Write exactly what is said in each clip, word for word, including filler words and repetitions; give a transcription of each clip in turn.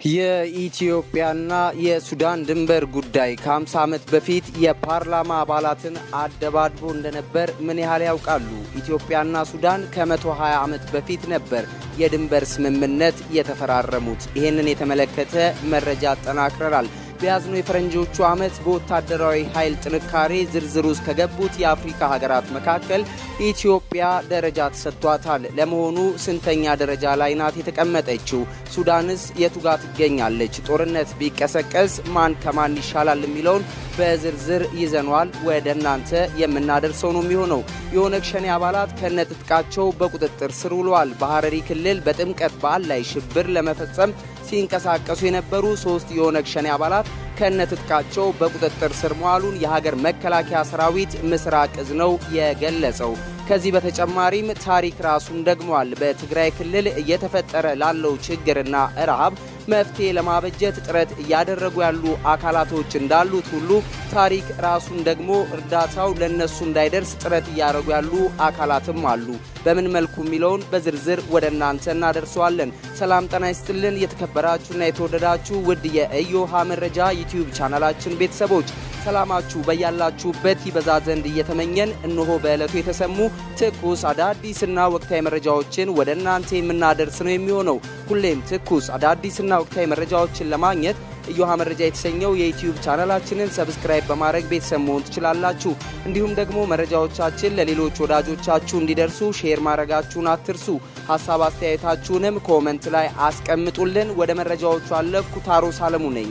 የኢትዮጵያና የሱዳን ድንበር ጉዳይ ከ50 ዓመት በፊት የፓርላማ አባላትን አደባድቦ እንደነበር ምን ያህል ያውቃሉ? ኢትዮጵያና ሱዳን ከ120 ዓመት በፊት ነበር የድንበር ስምምነት የተፈራረሙት። ይሄንን የተመለከተ መረጃ አጠናክረናል። በያዝነው የፈረንጆቹ ዓመት በወታደራዊ ኃይል ጥንካሬ ዝርዝር ውስጥ ከገቡት የአፍሪካ ሀገራት መካከል ኢትዮጵያ ደረጃ ተሰጥቷታል። ለመሆኑ ስንተኛ ደረጃ ላይ ናት የተቀመጠችው? ሱዳንስ የቱ ጋር ትገኛለች? ጦርነት ቢቀሰቀስ ማን ከማን ይሻላል የሚለውን በዝርዝር ይዘናል ወደ እናንተ የምናደርሰው ነው የሚሆነው። የኦነግ ሸኔ አባላት ከነጥጥቃቸው በቁጥጥር ስር ውለዋል። በሐረሪ ክልል በጥምቀት በዓል ላይ ሽብር ለመፈጸም ሲንቀሳቀሱ የነበሩ ሶስት የኦነግ ሸኔ አባላት ከነጥጥቃቸው በቁጥጥር ስር መዋሉን የሀገር መከላከያ ሰራዊት ምስራቅ እዝ ነው የገለጸው። ከዚህ በተጨማሪም ታሪክ ራሱን ደግሟል። በትግራይ ክልል እየተፈጠረ ላለው ችግርና ረሃብ መፍትሄ ለማበጀት ጥረት እያደረጉ ያሉ አካላቶች እንዳሉት ሁሉ ታሪክ ራሱን ደግሞ እርዳታው ለነሱ እንዳይደርስ ጥረት እያደረጉ ያሉ አካላትም አሉ። በምን መልኩ የሚለውን በዝርዝር ወደ እናንተ እናደርሰዋለን። ሰላም ጤና ይስጥልን የተከበራችሁና የተወደዳችሁ ውድ የኢዮሃ መረጃ ዩቲዩብ ቻናላችን ቤተሰቦች ሰላማችሁ በያላችሁበት ይበዛ ዘንድ እየተመኘን እነሆ በእለቱ የተሰሙ ትኩስ አዳዲስና ወቅታዊ መረጃዎችን ወደ እናንተ የምናደርስ ነው የሚሆነው። ሁሌም ትኩስ አዳዲስና ወቅታዊ መረጃዎችን ለማግኘት ኢዮሃ መረጃ የተሰኘው የዩቲዩብ ቻናላችንን ሰብስክራይብ በማድረግ ቤተሰብ መሆን ትችላላችሁ። እንዲሁም ደግሞ መረጃዎቻችን ለሌሎች ወዳጆቻችሁ እንዲደርሱ ሼር ማድረጋችሁን አትርሱ። ሐሳብ አስተያየታችሁንም ኮሜንት ላይ አስቀምጡልን። ወደ መረጃዎቹ አለፍኩ። ታሮስ አለሙ ነኝ።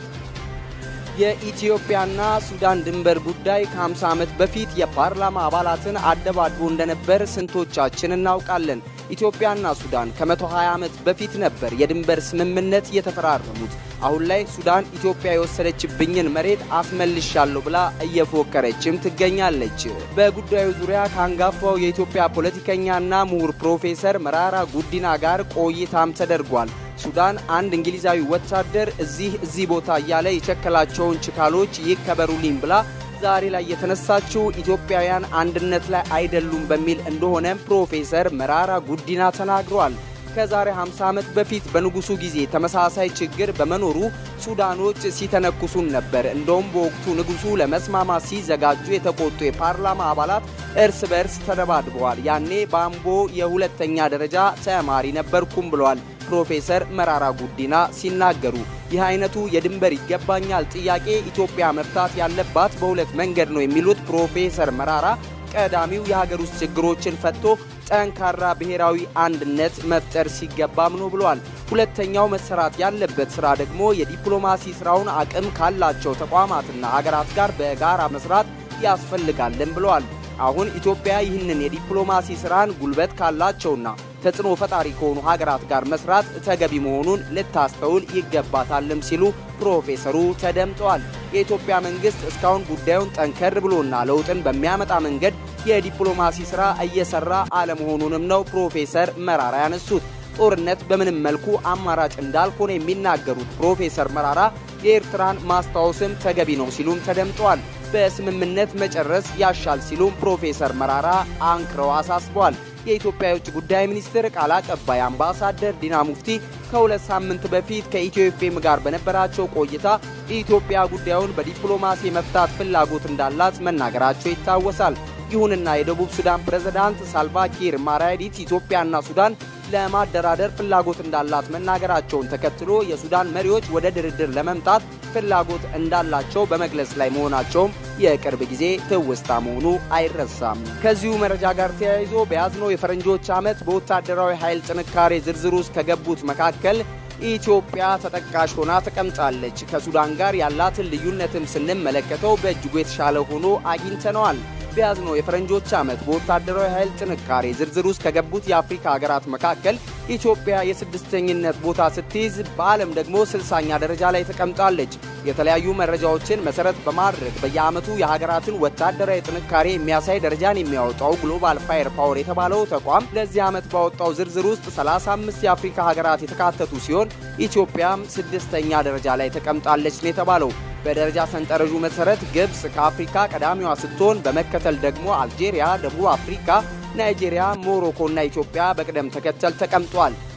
የኢትዮጵያና ሱዳን ድንበር ጉዳይ ከ50 ዓመት በፊት የፓርላማ አባላትን አደባድቦ እንደነበር ስንቶቻችን እናውቃለን? ኢትዮጵያና ሱዳን ከ120 ዓመት በፊት ነበር የድንበር ስምምነት የተፈራረሙት። አሁን ላይ ሱዳን ኢትዮጵያ የወሰደችብኝን መሬት አስመልሻለሁ ብላ እየፎከረችም ትገኛለች። በጉዳዩ ዙሪያ ካንጋፋው የኢትዮጵያ ፖለቲከኛና ምሁር ፕሮፌሰር መራራ ጉዲና ጋር ቆይታም ተደርጓል። ሱዳን አንድ እንግሊዛዊ ወታደር እዚህ እዚህ ቦታ ያለ የቸከላቸውን ችካሎች ይከበሩልኝ ብላ ዛሬ ላይ የተነሳችው ኢትዮጵያውያን አንድነት ላይ አይደሉም በሚል እንደሆነ ፕሮፌሰር መራራ ጉዲና ተናግሯል። ከዛሬ ሃምሳ ዓመት በፊት በንጉሱ ጊዜ ተመሳሳይ ችግር በመኖሩ ሱዳኖች ሲተነኩሱን ነበር። እንደውም በወቅቱ ንጉሱ ለመስማማት ሲዘጋጁ የተቆጡ የፓርላማ አባላት እርስ በርስ ተደባድበዋል። ያኔ ባምቦ የሁለተኛ ደረጃ ተማሪ ነበርኩም ብለዋል ፕሮፌሰር መራራ ጉዲና ሲናገሩ። ይህ አይነቱ የድንበር ይገባኛል ጥያቄ ኢትዮጵያ መፍታት ያለባት በሁለት መንገድ ነው የሚሉት ፕሮፌሰር መራራ ቀዳሚው የሀገር ውስጥ ችግሮችን ፈትቶ ጠንካራ ብሔራዊ አንድነት መፍጠር ሲገባም ነው ብለዋል። ሁለተኛው መሰራት ያለበት ስራ ደግሞ የዲፕሎማሲ ስራውን አቅም ካላቸው ተቋማትና ሀገራት ጋር በጋራ መስራት ያስፈልጋልን ብለዋል። አሁን ኢትዮጵያ ይህንን የዲፕሎማሲ ስራን ጉልበት ካላቸውና ተጽዕኖ ፈጣሪ ከሆኑ ሀገራት ጋር መስራት ተገቢ መሆኑን ልታስተውል ይገባታልም ሲሉ ፕሮፌሰሩ ተደምጠዋል። የኢትዮጵያ መንግስት እስካሁን ጉዳዩን ጠንከር ብሎና ለውጥን በሚያመጣ መንገድ የዲፕሎማሲ ስራ እየሰራ አለመሆኑንም ነው ፕሮፌሰር መራራ ያነሱት። ጦርነት በምንም መልኩ አማራጭ እንዳልሆነ የሚናገሩት ፕሮፌሰር መራራ የኤርትራን ማስታወስም ተገቢ ነው ሲሉም ተደምጠዋል። በስምምነት መጨረስ ያሻል ሲሉም ፕሮፌሰር መራራ አንክረው አሳስበዋል። የኢትዮጵያ የውጭ ጉዳይ ሚኒስትር ቃል አቀባይ አምባሳደር ዲና ሙፍቲ ከሁለት ሳምንት በፊት ከኢትዮ ኤፍኤም ጋር በነበራቸው ቆይታ ኢትዮጵያ ጉዳዩን በዲፕሎማሲ መፍታት ፍላጎት እንዳላት መናገራቸው ይታወሳል። ይሁንና የደቡብ ሱዳን ፕሬዝዳንት ሳልቫኪር ማያርዲት ኢትዮጵያና ሱዳን ለማደራደር ፍላጎት እንዳላት መናገራቸውን ተከትሎ የሱዳን መሪዎች ወደ ድርድር ለመምጣት ፍላጎት እንዳላቸው በመግለጽ ላይ መሆናቸው የቅርብ ጊዜ ትውስታ መሆኑ አይረሳም። ከዚሁ መረጃ ጋር ተያይዞ በያዝነው የፈረንጆች ዓመት በወታደራዊ ኃይል ጥንካሬ ዝርዝር ውስጥ ከገቡት መካከል ኢትዮጵያ ተጠቃሽ ሆና ተቀምጣለች። ከሱዳን ጋር ያላትን ልዩነትም ስንመለከተው በእጅጉ የተሻለ ሆኖ አግኝተነዋል። በያዝነው የፈረንጆች ዓመት በወታደራዊ ኃይል ጥንካሬ ዝርዝር ውስጥ ከገቡት የአፍሪካ ሀገራት መካከል ኢትዮጵያ የስድስተኝነት ቦታ ስትይዝ በዓለም ደግሞ ስልሳኛ ደረጃ ላይ ተቀምጣለች። የተለያዩ መረጃዎችን መሰረት በማድረግ በየዓመቱ የሀገራትን ወታደራዊ ጥንካሬ የሚያሳይ ደረጃን የሚያወጣው ግሎባል ፋየር ፓወር የተባለው ተቋም ለዚህ ዓመት ባወጣው ዝርዝር ውስጥ ሰላሳ አምስት የአፍሪካ ሀገራት የተካተቱ ሲሆን ኢትዮጵያም ስድስተኛ ደረጃ ላይ ተቀምጣለች ነው የተባለው። በደረጃ ሰንጠረዡ መሰረት ግብጽ ከአፍሪካ ቀዳሚዋ ስትሆን በመከተል ደግሞ አልጄሪያ፣ ደቡብ አፍሪካ፣ ናይጄሪያ፣ ሞሮኮ እና ኢትዮጵያ በቅደም ተከተል ተቀምጠዋል።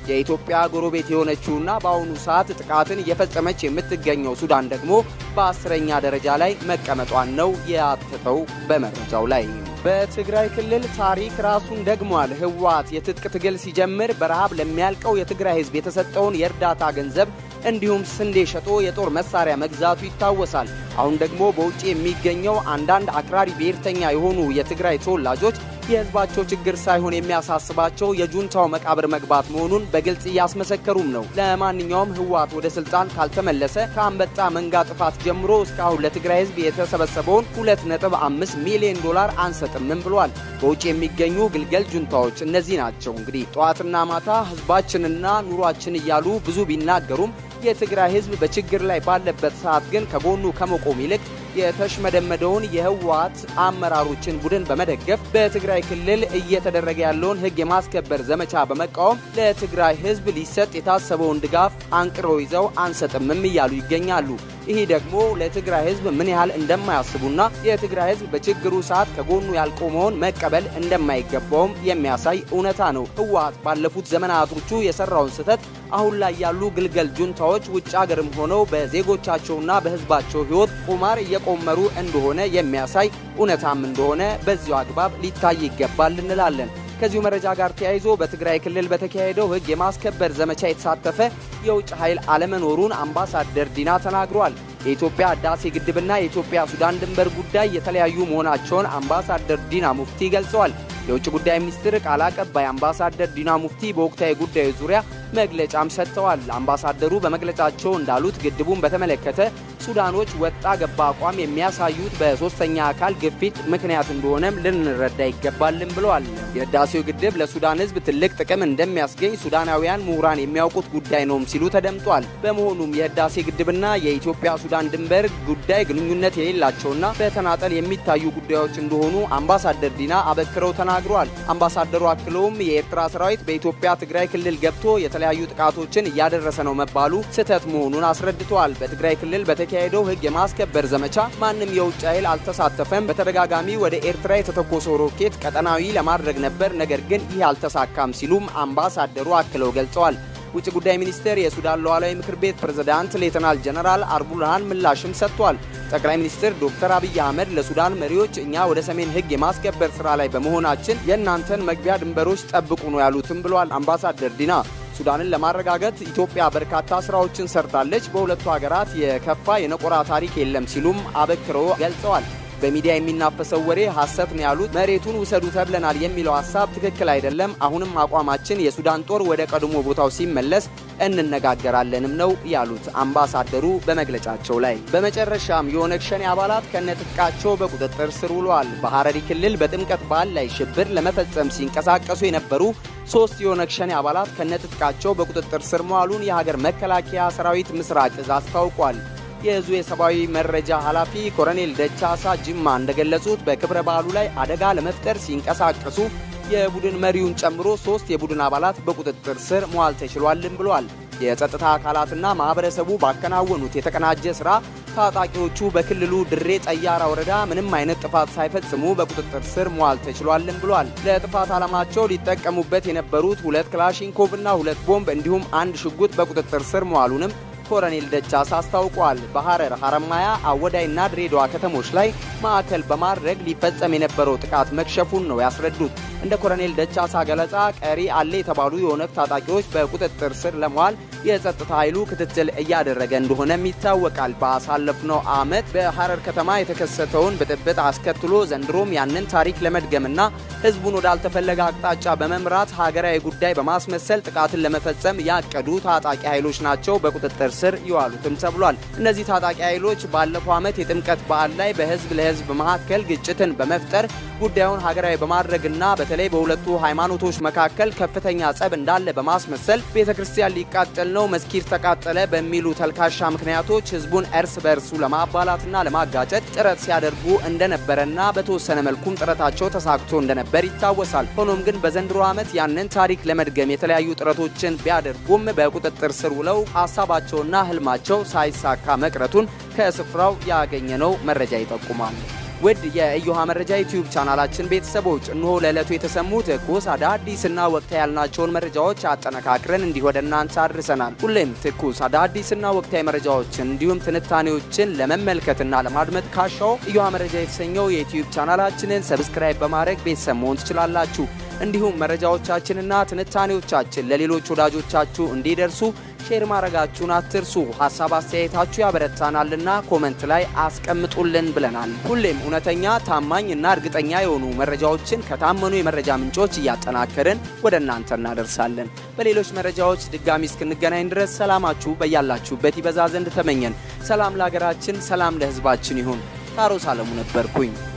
የኢትዮጵያ ጎረቤት የሆነችውና በአሁኑ ሰዓት ጥቃትን እየፈጸመች የምትገኘው ሱዳን ደግሞ በአስረኛ ደረጃ ላይ መቀመጧን ነው ያተተው በመረጃው ላይ። በትግራይ ክልል ታሪክ ራሱን ደግሟል። ህወሓት የትጥቅ ትግል ሲጀምር በረሃብ ለሚያልቀው የትግራይ ህዝብ የተሰጠውን የእርዳታ ገንዘብ እንዲሁም ስንዴ ሸጦ የጦር መሳሪያ መግዛቱ ይታወሳል። አሁን ደግሞ በውጪ የሚገኘው አንዳንድ አክራሪ ብሔርተኛ የሆኑ የትግራይ ተወላጆች የህዝባቸው ችግር ሳይሆን የሚያሳስባቸው የጁንታው መቃብር መግባት መሆኑን በግልጽ እያስመሰከሩም ነው። ለማንኛውም ህወሓት ወደ ስልጣን ካልተመለሰ ከአንበጣ መንጋ ጥፋት ጀምሮ እስካሁን ለትግራይ ህዝብ የተሰበሰበውን ሁለት ነጥብ አምስት ሚሊዮን ዶላር አንሰጥምም ብሏል። በውጪ የሚገኙ ግልገል ጁንታዎች እነዚህ ናቸው። እንግዲህ ጧትና ማታ ህዝባችንና ኑሯችን እያሉ ብዙ ቢናገሩም የትግራይ ህዝብ በችግር ላይ ባለበት ሰዓት ግን ከጎኑ ከመቆም ይልቅ የተሽመደመደውን የህወሓት አመራሮችን ቡድን በመደገፍ በትግራይ ክልል እየተደረገ ያለውን ህግ የማስከበር ዘመቻ በመቃወም ለትግራይ ህዝብ ሊሰጥ የታሰበውን ድጋፍ አንቅረው ይዘው አንሰጥምም እያሉ ይገኛሉ። ይሄ ደግሞ ለትግራይ ህዝብ ምን ያህል እንደማያስቡና የትግራይ ህዝብ በችግሩ ሰዓት ከጎኑ ያልቆመውን መቀበል እንደማይገባውም የሚያሳይ እውነታ ነው። ህወሓት ባለፉት ዘመናቶቹ የሰራውን ስህተት አሁን ላይ ያሉ ግልገል ጁንታዎች ውጭ ሀገርም ሆነው በዜጎቻቸውና በህዝባቸው ህይወት ቁማር እየቆመሩ እንደሆነ የሚያሳይ እውነታም እንደሆነ በዚሁ አግባብ ሊታይ ይገባል እንላለን። ከዚሁ መረጃ ጋር ተያይዞ በትግራይ ክልል በተካሄደው ህግ የማስከበር ዘመቻ የተሳተፈ የውጭ ኃይል አለመኖሩን አምባሳደር ዲና ተናግሯል። የኢትዮጵያ ህዳሴ ግድብና የኢትዮጵያ ሱዳን ድንበር ጉዳይ የተለያዩ መሆናቸውን አምባሳደር ዲና ሙፍቲ ገልጸዋል። የውጭ ጉዳይ ሚኒስትር ቃል አቀባይ አምባሳደር ዲና ሙፍቲ በወቅታዊ ጉዳዩ ዙሪያ መግለጫም ሰጥተዋል። አምባሳደሩ በመግለጫቸው እንዳሉት ግድቡን በተመለከተ ሱዳኖች ወጣ ገባ አቋም የሚያሳዩት በሶስተኛ አካል ግፊት ምክንያት እንደሆነም ልንረዳ ይገባልም ብለዋል። የህዳሴው ግድብ ለሱዳን ህዝብ ትልቅ ጥቅም እንደሚያስገኝ ሱዳናውያን ምሁራን የሚያውቁት ጉዳይ ነውም ሲሉ ተደምጧል። በመሆኑም የህዳሴ ግድብና የኢትዮጵያ ሱዳን ድንበር ጉዳይ ግንኙነት የሌላቸውና በተናጠል የሚታዩ ጉዳዮች እንደሆኑ አምባሳደር ዲና አበክረው ተናግረዋል። አምባሳደሩ አክለውም የኤርትራ ሰራዊት በኢትዮጵያ ትግራይ ክልል ገብቶ የተለያዩ ጥቃቶችን እያደረሰ ነው መባሉ ስህተት መሆኑን አስረድተዋል። በትግራይ ክልል በተካሄደው ህግ የማስከበር ዘመቻ ማንም የውጭ ኃይል አልተሳተፈም። በተደጋጋሚ ወደ ኤርትራ የተተኮሰው ሮኬት ቀጠናዊ ለማድረግ ነበር፣ ነገር ግን ይህ አልተሳካም ሲሉም አምባሳደሩ አክለው ገልጸዋል። ውጭ ጉዳይ ሚኒስቴር የሱዳን ሉዓላዊ ምክር ቤት ፕሬዝዳንት ሌተናል ጀነራል አልቡርሃን ምላሽም ሰጥቷል። ጠቅላይ ሚኒስትር ዶክተር አብይ አህመድ ለሱዳን መሪዎች እኛ ወደ ሰሜን ህግ የማስከበር ስራ ላይ በመሆናችን የእናንተን መግቢያ ድንበሮች ጠብቁ ነው ያሉትም ብሏል አምባሳደር ዲና። ሱዳንን ለማረጋጋት ኢትዮጵያ በርካታ ስራዎችን ሰርታለች። በሁለቱ ሀገራት የከፋ የነቆራ ታሪክ የለም ሲሉም አበክረው ገልጸዋል። በሚዲያ የሚናፈሰው ወሬ ሐሰት ነው ያሉት መሬቱን ውሰዱ ተብለናል የሚለው ሐሳብ ትክክል አይደለም። አሁንም አቋማችን የሱዳን ጦር ወደ ቀድሞ ቦታው ሲመለስ እንነጋገራለንም ነው ያሉት አምባሳደሩ በመግለጫቸው ላይ። በመጨረሻም የኦነግ ሸኔ አባላት ከነትጥቃቸው በቁጥጥር ስር ውለዋል። በሐረሪ ክልል በጥምቀት በዓል ላይ ሽብር ለመፈጸም ሲንቀሳቀሱ የነበሩ ሶስት የኦነግ ሸኔ አባላት ከነትጥቃቸው በቁጥጥር ስር መዋሉን የሀገር መከላከያ ሰራዊት ምስራቅ እዝ አስታውቋል። የዙ የሰብአዊ መረጃ ኃላፊ ኮሎኔል ደቻሳ ጅማ እንደገለጹት በክብረ በዓሉ ላይ አደጋ ለመፍጠር ሲንቀሳቀሱ የቡድን መሪውን ጨምሮ ሶስት የቡድን አባላት በቁጥጥር ስር መዋል ተችሏልም ብለዋል። የጸጥታ አካላትና ማህበረሰቡ ባከናወኑት የተቀናጀ ስራ ታጣቂዎቹ በክልሉ ድሬ ጠያራ ወረዳ ምንም አይነት ጥፋት ሳይፈጽሙ በቁጥጥር ስር መዋል ተችሏልም ብለዋል። ለጥፋት ዓላማቸው ሊጠቀሙበት የነበሩት ሁለት ክላሽንኮቭና ሁለት ቦምብ እንዲሁም አንድ ሽጉጥ በቁጥጥር ስር መዋሉንም ኮሎኔል ደቻሳ አስታውቋል። በሐረር፣ ሐረማያ፣ አወዳይና ድሬዳዋ ከተሞች ላይ ማዕከል በማድረግ ሊፈጸም የነበረው ጥቃት መክሸፉን ነው ያስረዱት። እንደ ኮሎኔል ደቻሳ ገለጻ ቀሪ አለ የተባሉ የኦነግ ታጣቂዎች በቁጥጥር ስር ለመዋል የጸጥታ ኃይሉ ክትትል እያደረገ እንደሆነም ይታወቃል። በአሳለፍነው ዓመት በሐረር ከተማ የተከሰተውን ብጥብጥ አስከትሎ ዘንድሮም ያንን ታሪክ ለመድገምና ህዝቡን ወዳልተፈለገ አቅጣጫ በመምራት ሀገራዊ ጉዳይ በማስመሰል ጥቃትን ለመፈጸም ያቀዱ ታጣቂ ኃይሎች ናቸው በቁጥጥር ስር ይዋሉትም ተብሏል። እነዚህ ታጣቂ ኃይሎች ባለፈው ዓመት የጥምቀት በዓል ላይ በህዝብ ለህዝብ መካከል ግጭትን በመፍጠር ጉዳዩን ሀገራዊ በማድረግና በተለይ በሁለቱ ሃይማኖቶች መካከል ከፍተኛ ጸብ እንዳለ በማስመሰል ቤተክርስቲያን ሊቃጠል ነው፣ መስጊድ ተቃጠለ በሚሉ ተልካሻ ምክንያቶች ህዝቡን እርስ በርሱ ለማባላትና ለማጋጨት ጥረት ሲያደርጉ እንደነበረና በተወሰነ መልኩም ጥረታቸው ተሳክቶ እንደነበር ይታወሳል። ሆኖም ግን በዘንድሮ ዓመት ያንን ታሪክ ለመድገም የተለያዩ ጥረቶችን ቢያደርጉም በቁጥጥር ስር ውለው ሐሳባቸውና ህልማቸው ሳይሳካ መቅረቱን ከስፍራው ያገኘነው መረጃ ይጠቁማል። ውድ የኢዮሃ መረጃ ዩቲዩብ ቻናላችን ቤተሰቦች እነሆ ለዕለቱ የተሰሙት ትኩስ አዳዲስና ወቅታዊ ያልናቸውን መረጃዎች አጠናክረን እንዲህ ወደ እናንተ አድርሰናል። ሁሌም ትኩስ አዳዲስና ወቅታዊ መረጃዎችን እንዲሁም ትንታኔዎችን ለመመልከትና ለማድመጥ ካሻው ኢዮሃ መረጃ የተሰኘው የዩቲዩብ ቻናላችንን ሰብስክራይብ በማድረግ ቤተሰብ መሆን ትችላላችሁ። እንዲሁም መረጃዎቻችንና ትንታኔዎቻችን ለሌሎች ወዳጆቻችሁ እንዲደርሱ ሼር ማድረጋችሁን አትርሱ። ሐሳብ አስተያየታችሁ ያበረታናልና ኮሜንት ላይ አስቀምጡልን ብለናል። ሁሌም እውነተኛ ታማኝና እርግጠኛ የሆኑ መረጃዎችን ከታመኑ የመረጃ ምንጮች እያጠናከርን ወደ እናንተ እናደርሳለን። በሌሎች መረጃዎች ድጋሚ እስክንገናኝ ድረስ ሰላማችሁ በያላችሁበት ይበዛ ዘንድ ተመኘን። ሰላም ለሀገራችን፣ ሰላም ለሕዝባችን ይሁን። ታሮስ አለሙ ነበርኩኝ።